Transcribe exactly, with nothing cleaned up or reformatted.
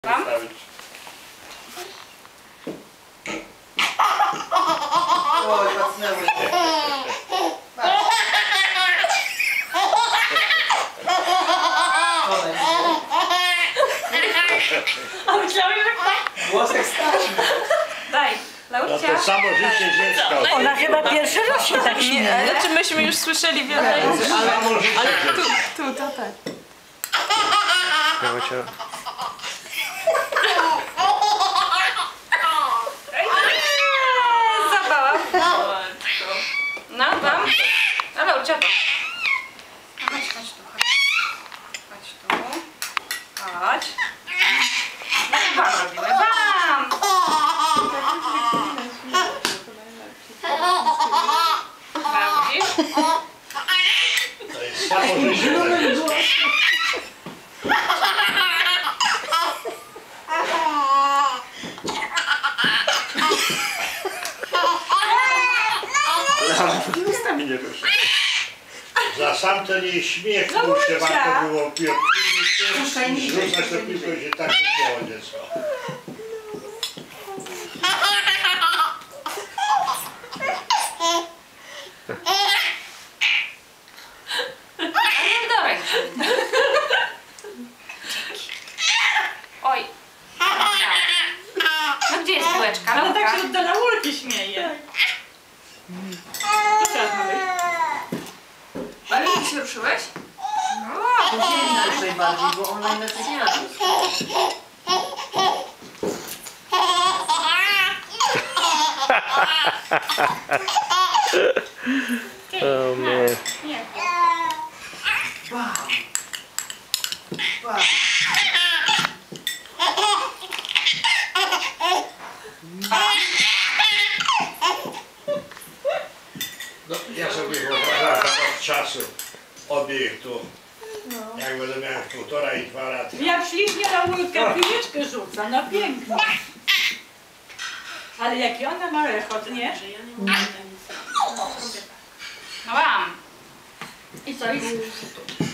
Mam? Oj, pacnęły. A myślałam, że tak. Głosek straszny. Daj, No Laucia. to samo życie dziecka. Ona chyba pierwszy raz się tak śmieje. Znaczy myśmy już słyszeli wiele razy, ale, Samo życie ale dziecka. tu, tu, to tak. Zabawa. No, wam. No, Laucia. Chodź, chodź tu, chodź. Chodź tu. Chodź. No i wam robimy. Wam! Prawdzisz? To jest samo życie. Ustami nie ruszy. Za sam ten jej śmiech mu się warto było rzucać to piłkę, że tak nie było dziecko. Do ręki. Oj. No gdzie jest kółeczka? Ale Lauka? tak się do laurki śmieje. Ale ty się ruszyłeś? Musieli najbardziej, bo online na coś nie robił. O nie. Nie. Wow. Wow. No, ja sobie wyobrażam od czasu obiekt tu. Jak będę miał półtora i dwa lata. Jak ślicznie laurka piłeczkę rzuca, no pięknie. Ale jaki ona ma rechot, nie? No mam. I co? I